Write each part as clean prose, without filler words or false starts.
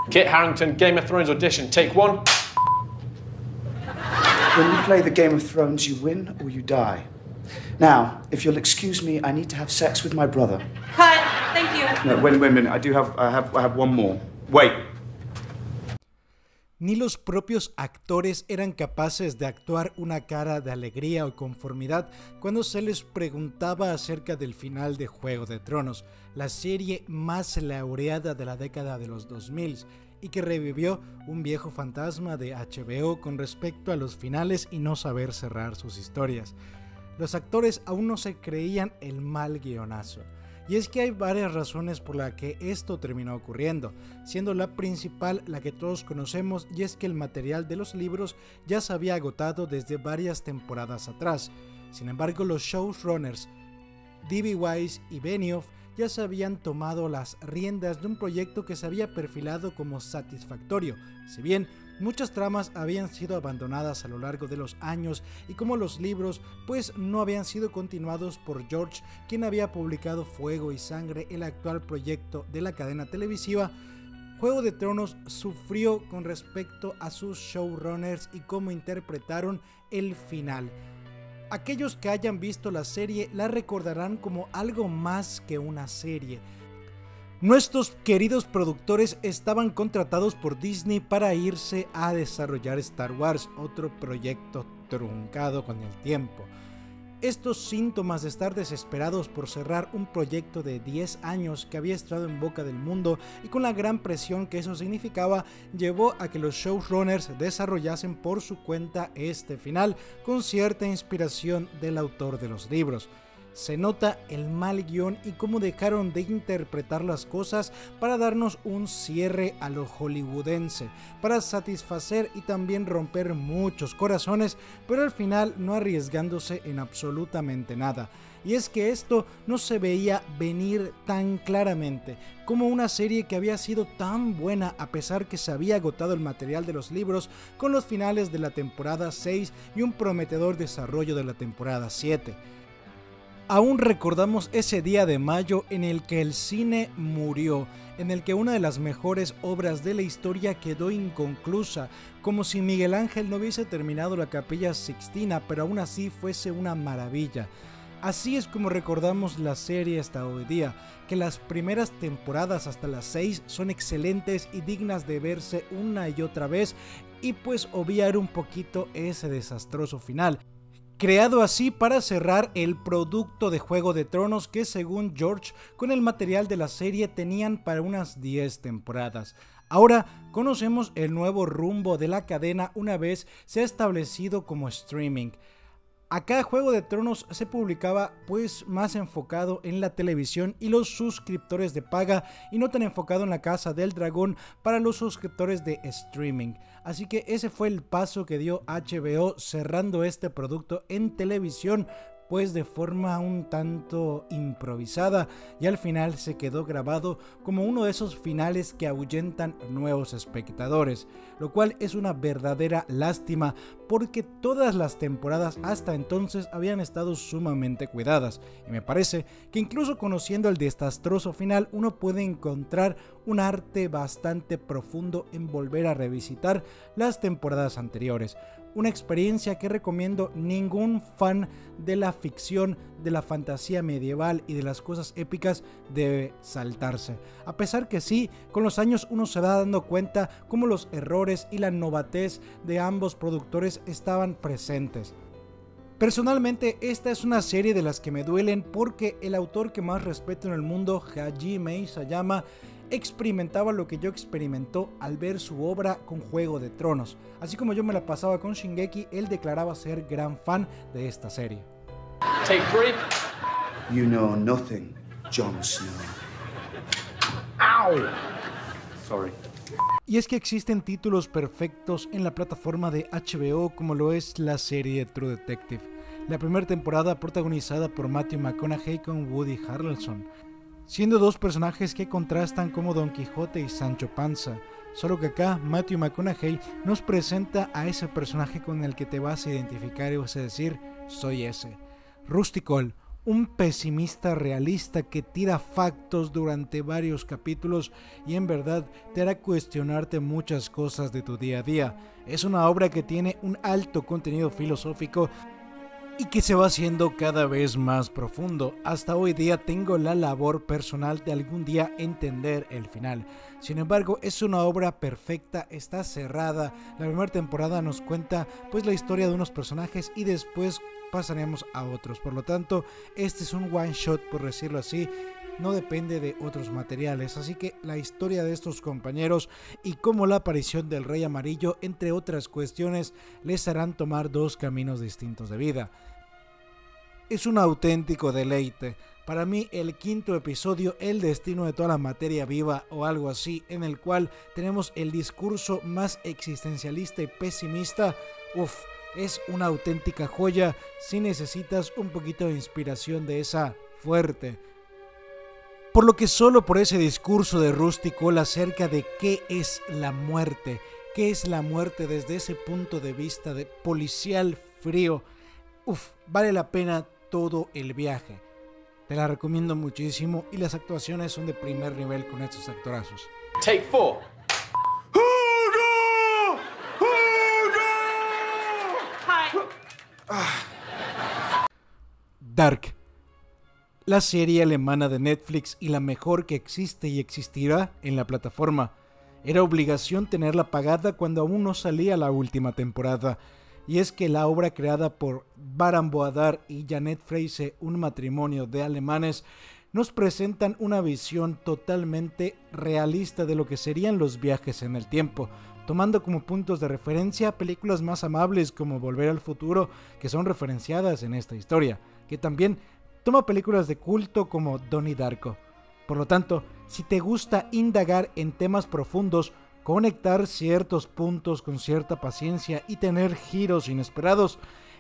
Kit Harington, Game of Thrones audition, take one. When you play the Game of Thrones, you win or you die. Now, if you'll excuse me, I need to have sex with my brother. Cut. Thank you. No, wait a minute. I have one more. Wait. Ni los propios actores eran capaces de actuar una cara de alegría o conformidad cuando se les preguntaba acerca del final de Juego de Tronos, la serie más laureada de la década de los 2000 y que revivió un viejo fantasma de HBO con respecto a los finales y no saber cerrar sus historias. Los actores aún no se creían el mal guionazo. Y es que hay varias razones por las que esto terminó ocurriendo, siendo la principal la que todos conocemos, y es que el material de los libros ya se había agotado desde varias temporadas atrás. Sin embargo, los showrunners D.B. Weiss y Benioff ya se habían tomado las riendas de un proyecto que se había perfilado como satisfactorio, si bien muchas tramas habían sido abandonadas a lo largo de los años y como los libros pues no habían sido continuados por George, quien había publicado Fuego y Sangre, el actual proyecto de la cadena televisiva. Juego de Tronos sufrió con respecto a sus showrunners y cómo interpretaron el final. Aquellos que hayan visto la serie la recordarán como algo más que una serie. Nuestros queridos productores estaban contratados por Disney para irse a desarrollar Star Wars, otro proyecto truncado con el tiempo. Estos síntomas de estar desesperados por cerrar un proyecto de 10 años que había estado en boca del mundo y con la gran presión que eso significaba, llevó a que los showrunners desarrollasen por su cuenta este final con cierta inspiración del autor de los libros. Se nota el mal guión y cómo dejaron de interpretar las cosas para darnos un cierre a lo hollywoodense, para satisfacer y también romper muchos corazones, pero al final no arriesgándose en absolutamente nada. Y es que esto no se veía venir tan claramente, como una serie que había sido tan buena a pesar que se había agotado el material de los libros con los finales de la temporada 6 y un prometedor desarrollo de la temporada 7. Aún recordamos ese día de mayo en el que el cine murió, en el que una de las mejores obras de la historia quedó inconclusa, como si Miguel Ángel no hubiese terminado la Capilla Sixtina, pero aún así fuese una maravilla. Así es como recordamos la serie hasta hoy día, que las primeras temporadas hasta las 6 son excelentes y dignas de verse una y otra vez, y pues obviar un poquito ese desastroso final. Creado así para cerrar el producto de Juego de Tronos que según George con el material de la serie tenían para unas 10 temporadas. Ahora conocemos el nuevo rumbo de la cadena una vez se ha establecido como streaming. Acá Juego de Tronos se publicaba pues más enfocado en la televisión y los suscriptores de paga y no tan enfocado en la Casa del Dragón para los suscriptores de streaming. Así que ese fue el paso que dio HBO cerrando este producto en televisión pues de forma un tanto improvisada y al final se quedó grabado como uno de esos finales que ahuyentan nuevos espectadores, lo cual es una verdadera lástima porque todas las temporadas hasta entonces habían estado sumamente cuidadas y me parece que incluso conociendo el desastroso final uno puede encontrar un arte bastante profundo en volver a revisitar las temporadas anteriores. Una experiencia que recomiendo ningún fan de la ficción, de la fantasía medieval y de las cosas épicas debe saltarse. A pesar que sí, con los años uno se va dando cuenta cómo los errores y la novatez de ambos productores estaban presentes. Personalmente esta es una serie de las que me duelen porque el autor que más respeto en el mundo, Hajime Isayama, experimentaba lo que yo experimentó al ver su obra con Juego de Tronos. Así como yo me la pasaba con Shingeki, él declaraba ser gran fan de esta serie. Take 3. You know nothing, Jon Snow. Ow! Sorry. Y es que existen títulos perfectos en la plataforma de HBO como lo es la serie True Detective. La primera temporada protagonizada por Matthew McConaughey con Woody Harrelson, siendo dos personajes que contrastan como Don Quijote y Sancho Panza, solo que acá Matthew McConaughey nos presenta a ese personaje con el que te vas a identificar y vas a decir, soy ese. Rusty Cole, un pesimista realista que tira factos durante varios capítulos y en verdad te hará cuestionarte muchas cosas de tu día a día. Es una obra que tiene un alto contenido filosófico y que se va haciendo cada vez más profundo. Hasta hoy día tengo la labor personal de algún día entender el final. Sin embargo, es una obra perfecta, está cerrada. La primera temporada nos cuenta pues la historia de unos personajes y después pasaremos a otros. Por lo tanto, este es un one shot, por decirlo así. No depende de otros materiales, así que la historia de estos compañeros y cómo la aparición del Rey Amarillo, entre otras cuestiones, les harán tomar dos caminos distintos de vida. Es un auténtico deleite. Para mí el quinto episodio, El destino de toda la materia viva o algo así, en el cual tenemos el discurso más existencialista y pesimista, es una auténtica joya si necesitas un poquito de inspiración de esa fuerte. Por lo que solo por ese discurso de Rusty Cole acerca de qué es la muerte desde ese punto de vista de policial frío, vale la pena todo el viaje. Te la recomiendo muchísimo y las actuaciones son de primer nivel con estos actorazos. Take 4. Dark. La serie alemana de Netflix y la mejor que existe y existirá en la plataforma. Era obligación tenerla pagada cuando aún no salía la última temporada. Y es que la obra creada por Baran Boadar y Janet Freise, un matrimonio de alemanes, nos presentan una visión totalmente realista de lo que serían los viajes en el tiempo, tomando como puntos de referencia películas más amables como Volver al Futuro, que son referenciadas en esta historia, que también toma películas de culto como Donnie Darko. Por lo tanto, si te gusta indagar en temas profundos, conectar ciertos puntos con cierta paciencia y tener giros inesperados,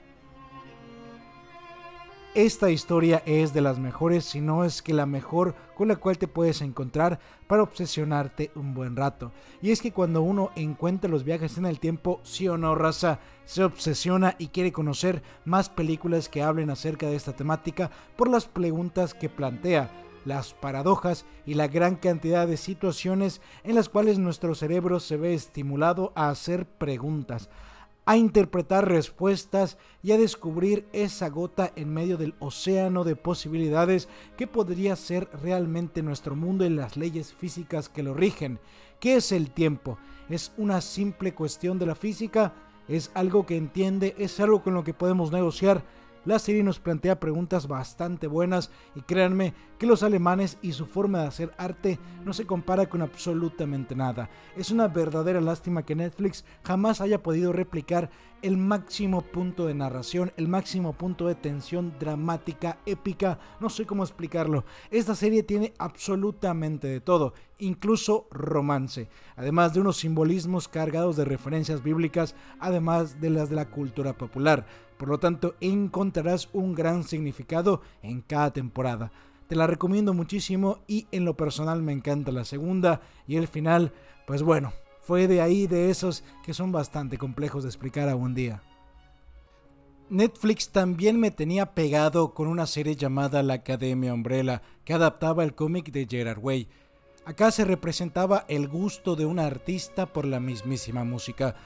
esta historia es de las mejores, si no es que la mejor con la cual te puedes encontrar para obsesionarte un buen rato. Y es que cuando uno encuentra los viajes en el tiempo, sí o no, raza, se obsesiona y quiere conocer más películas que hablen acerca de esta temática por las preguntas que plantea, las paradojas y la gran cantidad de situaciones en las cuales nuestro cerebro se ve estimulado a hacer preguntas, a interpretar respuestas y a descubrir esa gota en medio del océano de posibilidades que podría ser realmente nuestro mundo y las leyes físicas que lo rigen. ¿Qué es el tiempo? ¿Es una simple cuestión de la física? ¿Es algo que entiende? ¿Es algo con lo que podemos negociar? La serie nos plantea preguntas bastante buenas y créanme que los alemanes y su forma de hacer arte no se compara con absolutamente nada. Es una verdadera lástima que Netflix jamás haya podido replicar el máximo punto de narración, el máximo punto de tensión dramática, épica, no sé cómo explicarlo. Esta serie tiene absolutamente de todo, incluso romance, además de unos simbolismos cargados de referencias bíblicas, además de las de la cultura popular. Por lo tanto, encontrarás un gran significado en cada temporada. Te la recomiendo muchísimo y en lo personal me encanta la segunda y el final, pues bueno, fue de esos que son bastante complejos de explicar a un día. Netflix también me tenía pegado con una serie llamada La Academia Umbrella, que adaptaba el cómic de Gerard Way. Acá se representaba el gusto de un artista por la mismísima música.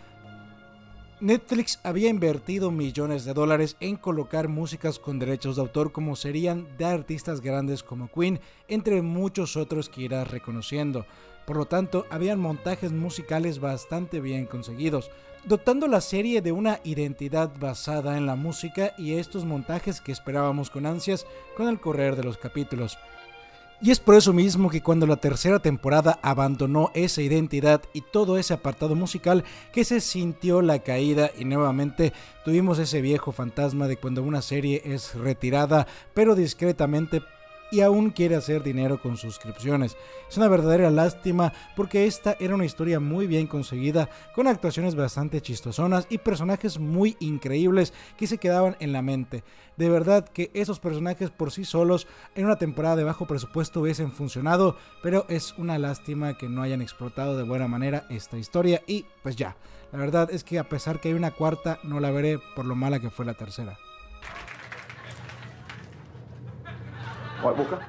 Netflix había invertido millones de dólares en colocar músicas con derechos de autor como serían de artistas grandes como Queen, entre muchos otros que irás reconociendo. Por lo tanto, habían montajes musicales bastante bien conseguidos, dotando la serie de una identidad basada en la música y estos montajes que esperábamos con ansias con el correr de los capítulos. Y es por eso mismo que cuando la tercera temporada abandonó esa identidad y todo ese apartado musical, que se sintió la caída y nuevamente tuvimos ese viejo fantasma de cuando una serie es retirada pero discretamente y aún quiere hacer dinero con suscripciones. Es una verdadera lástima porque esta era una historia muy bien conseguida, con actuaciones bastante chistosonas y personajes muy increíbles que se quedaban en la mente. De verdad que esos personajes por sí solos en una temporada de bajo presupuesto hubiesen funcionado, pero es una lástima que no hayan explotado de buena manera esta historia y pues ya. La verdad es que a pesar que hay una cuarta, no la veré por lo mala que fue la tercera. White Walker?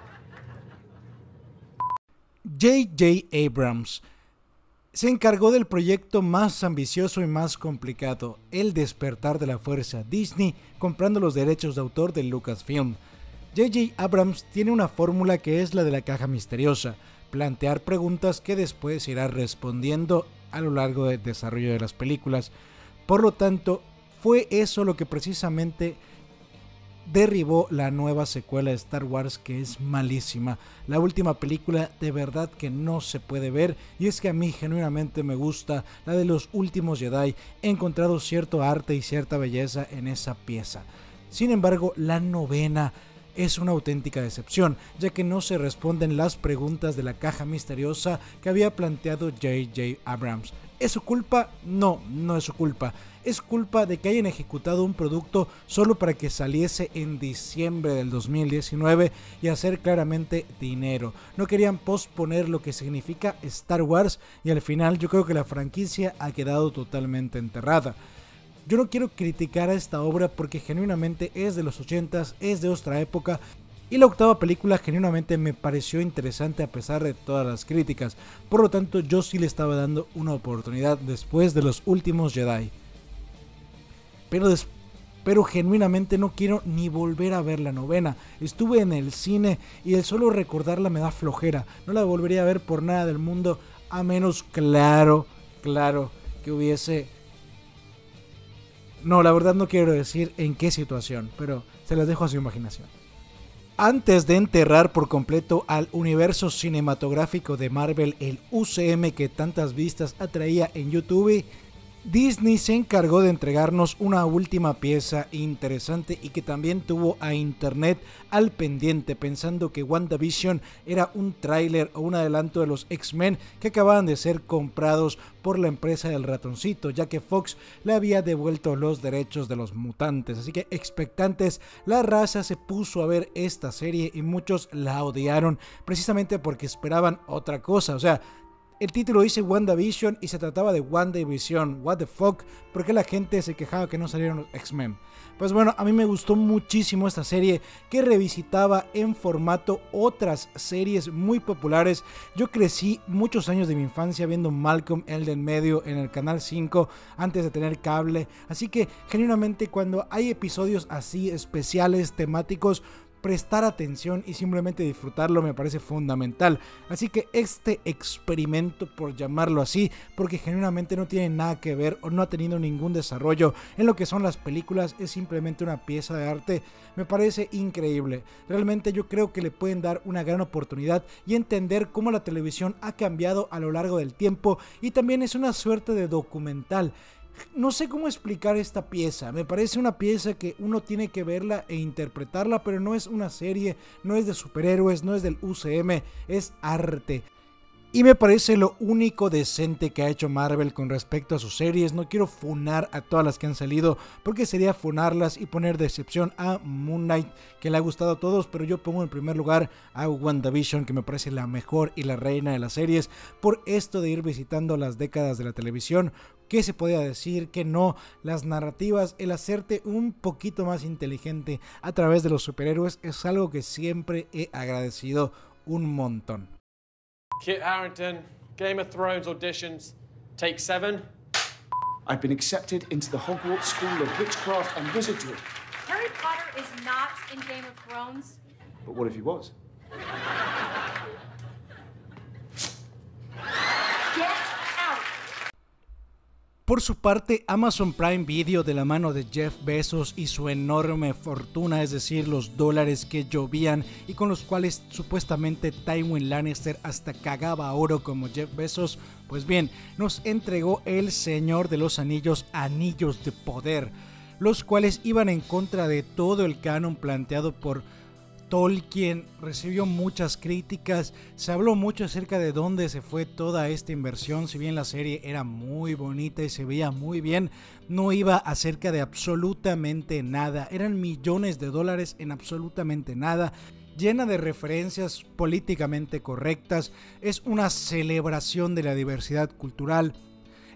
J.J. Abrams se encargó del proyecto más ambicioso y más complicado, El despertar de la fuerza, Disney comprando los derechos de autor de Lucasfilm. J.J. Abrams tiene una fórmula que es la de la caja misteriosa, plantear preguntas que después irá respondiendo a lo largo del desarrollo de las películas. Por lo tanto, fue eso lo que precisamente derribó la nueva secuela de Star Wars, que es malísima. La última película de verdad que no se puede ver, y es que a mí genuinamente me gusta la de los últimos Jedi. He encontrado cierto arte y cierta belleza en esa pieza. Sin embargo, la novena es una auténtica decepción, ya que no se responden las preguntas de la caja misteriosa que había planteado J.J. Abrams. ¿Es su culpa? No, no es su culpa. Es culpa de que hayan ejecutado un producto solo para que saliese en diciembre del 2019 y hacer claramente dinero. No querían posponer lo que significa Star Wars, y al final yo creo que la franquicia ha quedado totalmente enterrada. Yo no quiero criticar a esta obra porque genuinamente es de los 80s, es de otra época, y la octava película genuinamente me pareció interesante a pesar de todas las críticas. Por lo tanto, yo sí le estaba dando una oportunidad después de los últimos Jedi. Pero genuinamente no quiero ni volver a ver la novena. Estuve en el cine y el solo recordarla me da flojera. No la volvería a ver por nada del mundo, a menos claro que hubiese... No, la verdad no quiero decir en qué situación, pero se las dejo a su imaginación. Antes de enterrar por completo al universo cinematográfico de Marvel, el UCM que tantas vistas atraía en YouTube, Disney se encargó de entregarnos una última pieza interesante y que también tuvo a internet al pendiente, pensando que WandaVision era un tráiler o un adelanto de los X-Men que acababan de ser comprados por la empresa del ratoncito, ya que Fox le había devuelto los derechos de los mutantes. Así que expectantes, la raza se puso a ver esta serie y muchos la odiaron precisamente porque esperaban otra cosa. O sea, el título dice WandaVision y se trataba de WandaVision. What the fuck? ¿Por qué la gente se quejaba que no salieron los X-Men? Pues bueno, a mí me gustó muchísimo esta serie que revisitaba en formato otras series muy populares. Yo crecí muchos años de mi infancia viendo Malcolm el del medio en el canal 5 antes de tener cable. Así que genuinamente cuando hay episodios así especiales, temáticos, prestar atención y simplemente disfrutarlo me parece fundamental. Así que este experimento, por llamarlo así, porque genuinamente no tiene nada que ver o no ha tenido ningún desarrollo en lo que son las películas, es simplemente una pieza de arte, me parece increíble. Realmente yo creo que le pueden dar una gran oportunidad y entender cómo la televisión ha cambiado a lo largo del tiempo, y también es una suerte de documental. No sé cómo explicar esta pieza, me parece una pieza que uno tiene que verla e interpretarla, pero no es una serie, no es de superhéroes, no es del UCM, es arte. Y me parece lo único decente que ha hecho Marvel con respecto a sus series. No quiero funar a todas las que han salido, porque sería funarlas y poner de excepción a Moon Knight, que le ha gustado a todos, pero yo pongo en primer lugar a WandaVision, que me parece la mejor y la reina de las series, por esto de ir visitando las décadas de la televisión. ¿Qué se podía decir? Que no, las narrativas, el hacerte un poquito más inteligente a través de los superhéroes es algo que siempre he agradecido un montón. Kit Harington, Game of Thrones auditions, take 7. I've been accepted into the Hogwarts School of Witchcraft and Wizardry. Harry Potter is not in Game of Thrones. But what if he was? Get out. Por su parte, Amazon Prime Video, de la mano de Jeff Bezos y su enorme fortuna, es decir, los dólares que llovían y con los cuales supuestamente Tywin Lannister hasta cagaba oro como Jeff Bezos, pues bien, nos entregó El Señor de los Anillos, Anillos de Poder, los cuales iban en contra de todo el canon planteado por Tolkien. Recibió muchas críticas, se habló mucho acerca de dónde se fue toda esta inversión. Si bien la serie era muy bonita y se veía muy bien, no iba acerca de absolutamente nada, eran millones de dólares en absolutamente nada, llena de referencias políticamente correctas, es una celebración de la diversidad cultural.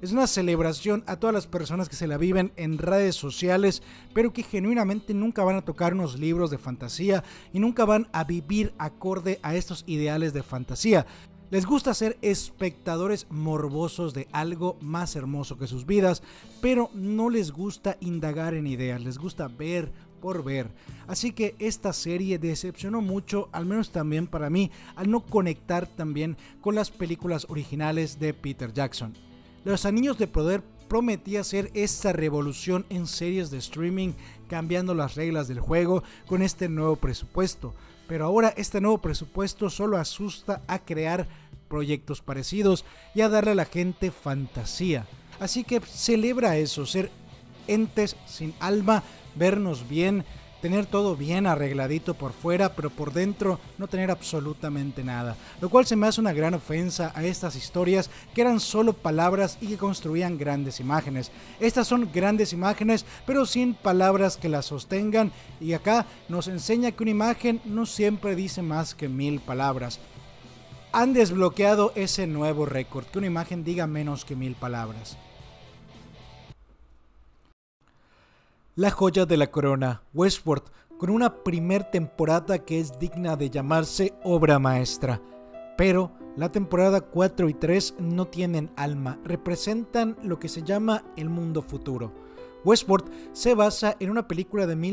Es una celebración a todas las personas que se la viven en redes sociales, pero que genuinamente nunca van a tocar unos libros de fantasía y nunca van a vivir acorde a estos ideales de fantasía. Les gusta ser espectadores morbosos de algo más hermoso que sus vidas, pero no les gusta indagar en ideas, les gusta ver por ver. Así que esta serie decepcionó mucho, al menos también para mí, al no conectar también con las películas originales de Peter Jackson. Los Anillos de Poder prometía ser esta revolución en series de streaming, cambiando las reglas del juego con este nuevo presupuesto. Pero ahora este nuevo presupuesto solo asusta a crear proyectos parecidos y a darle a la gente fantasía. Así que celebra eso, ser entes sin alma, vernos bien, tener todo bien arregladito por fuera, pero por dentro no tener absolutamente nada. Lo cual se me hace una gran ofensa a estas historias que eran solo palabras y que construían grandes imágenes. Estas son grandes imágenes, pero sin palabras que las sostengan, y acá nos enseña que una imagen no siempre dice más que 1000 palabras. Han desbloqueado ese nuevo récord, que una imagen diga menos que 1000 palabras. La joya de la corona, Westworld, con una primer temporada que es digna de llamarse obra maestra. Pero la temporada 4 y 3 no tienen alma, representan lo que se llama el mundo futuro. Westworld se basa en una película de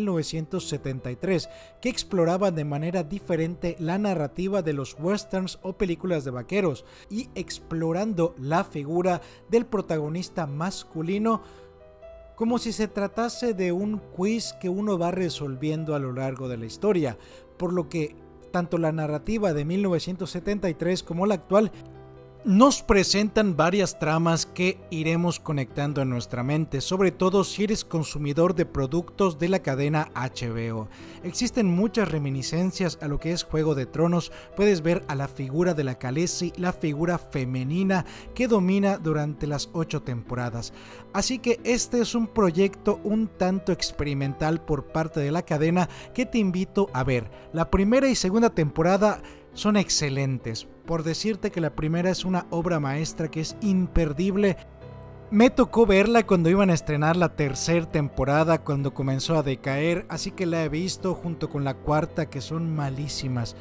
1973 que exploraba de manera diferente la narrativa de los westerns o películas de vaqueros, y explorando la figura del protagonista masculino como si se tratase de un quiz que uno va resolviendo a lo largo de la historia, por lo que tanto la narrativa de 1973 como la actual nos presentan varias tramas que iremos conectando en nuestra mente, sobre todo si eres consumidor de productos de la cadena HBO. Existen muchas reminiscencias a lo que es Juego de Tronos. Puedes ver a la figura de la Khaleesi, la figura femenina que domina durante las 8 temporadas. Así que este es un proyecto un tanto experimental por parte de la cadena que te invito a ver. La primera y segunda temporada son excelentes. Por decirte que la primera es una obra maestra que es imperdible. Me tocó verla cuando iban a estrenar la tercera temporada, cuando comenzó a decaer, así que la he visto junto con la cuarta, que son malísimas.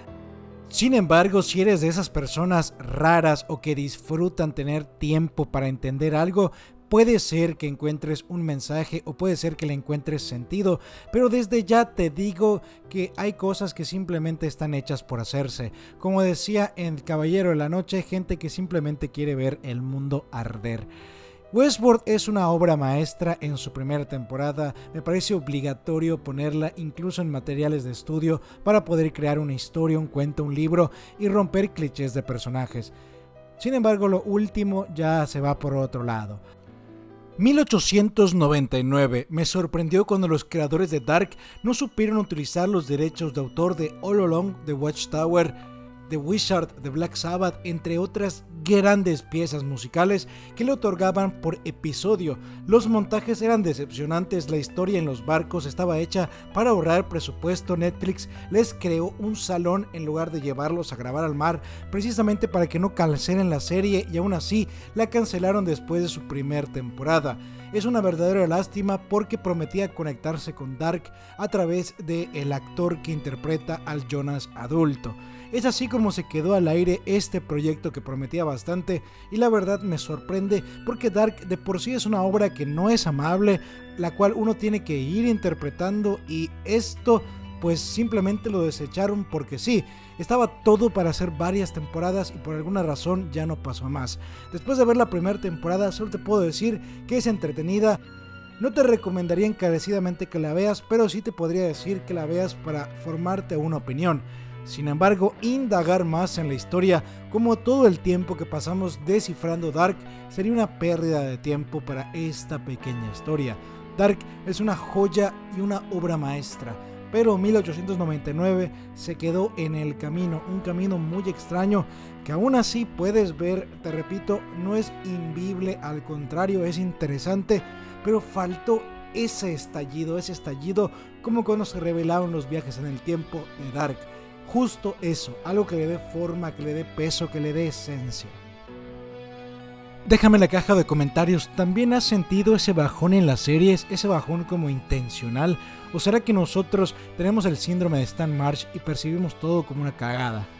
Sin embargo, si eres de esas personas raras o que disfrutan tener tiempo para entender algo, puede ser que encuentres un mensaje o puede ser que le encuentres sentido, pero desde ya te digo que hay cosas que simplemente están hechas por hacerse. Como decía en El Caballero de la Noche, gente que simplemente quiere ver el mundo arder. Westworld es una obra maestra en su primera temporada. Me parece obligatorio ponerla incluso en materiales de estudio para poder crear una historia, un cuento, un libro y romper clichés de personajes. Sin embargo, lo último ya se va por otro lado. 1899 me sorprendió cuando los creadores de Dark no supieron utilizar los derechos de autor de All Along the Watchtower, The Wizard, de Black Sabbath, entre otras grandes piezas musicales que le otorgaban por episodio. Los montajes eran decepcionantes, la historia en los barcos estaba hecha para ahorrar presupuesto. Netflix les creó un salón en lugar de llevarlos a grabar al mar, precisamente para que no cancelen la serie, y aún así la cancelaron después de su primera temporada. Es una verdadera lástima porque prometía conectarse con Dark a través del actor que interpreta al Jonas adulto. Es así como se quedó al aire este proyecto que prometía bastante, y la verdad me sorprende porque Dark de por sí es una obra que no es amable, la cual uno tiene que ir interpretando, y esto pues simplemente lo desecharon porque sí. Estaba todo para hacer varias temporadas y por alguna razón ya no pasó más. Después de ver la primera temporada solo te puedo decir que es entretenida. No te recomendaría encarecidamente que la veas, pero sí te podría decir que la veas para formarte una opinión. Sin embargo, indagar más en la historia, como todo el tiempo que pasamos descifrando Dark, sería una pérdida de tiempo para esta pequeña historia. Dark es una joya y una obra maestra, pero 1899 se quedó en el camino, un camino muy extraño que aún así puedes ver, te repito, no es invible, al contrario, es interesante, pero faltó ese estallido como cuando se revelaron los viajes en el tiempo de Dark. Justo eso, algo que le dé forma, que le dé peso, que le dé esencia. Déjame en la caja de comentarios, ¿también has sentido ese bajón en las series? ¿Ese bajón como intencional? ¿O será que nosotros tenemos el síndrome de Stan Marsh y percibimos todo como una cagada?